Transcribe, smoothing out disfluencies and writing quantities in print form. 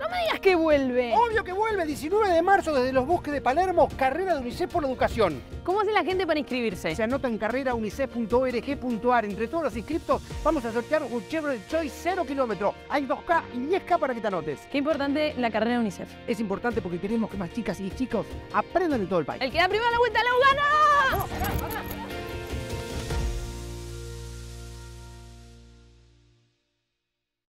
me digas que vuelve. Obvio que vuelve, 19 de marzo desde los bosques de Palermo, carrera de UNICEF por la educación. ¿Cómo hace la gente para inscribirse? Se anota en carreraunicef.org.ar. Entre todos los inscriptos vamos a sortear un Chevrolet Choice 0 kilómetros. Hay 2K y 10K para que te anotes. Qué importante la carrera de UNICEF. Es importante porque queremos que más chicas y chicos aprendan en todo el país. El que da primero la vuelta lo gana. ¡Vamos, pará!